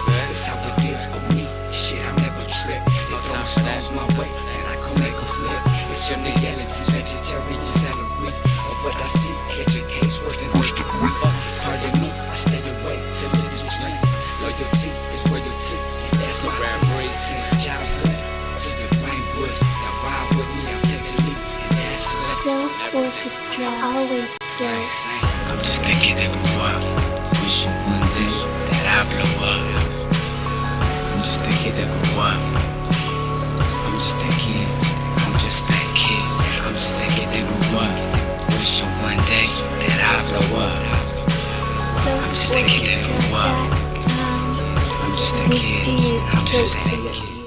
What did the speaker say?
is. That's how it is for me. Shit, I never trip. They don't start my way, and I can make a flip. It's your reality, vegetarian salary. Of what I see, catch a case worse than my degree. Pardon me, I stay away till it is dream. Loyalty is royalty, and that's my team. Since childhood to the brainwood, now ride with me, I'll take a leap, and that's what. Don't orchestra, always do. I'm just thinking that we walk. Wishing one day that I blow up. I'm just thinking that we walk. I'm just thinking that we walk. Wishing one day that I blow up. I'm just thinking that we walk. I'm just thinking.